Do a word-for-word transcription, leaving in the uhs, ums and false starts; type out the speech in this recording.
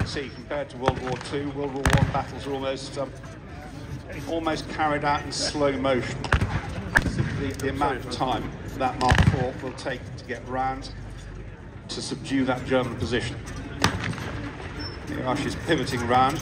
can see, compared to World War Two, World War One battles are almost um, almost carried out in slow motion. The, the amount of time that Mark four will take to get round to subdue that German position. Here she's pivoting round.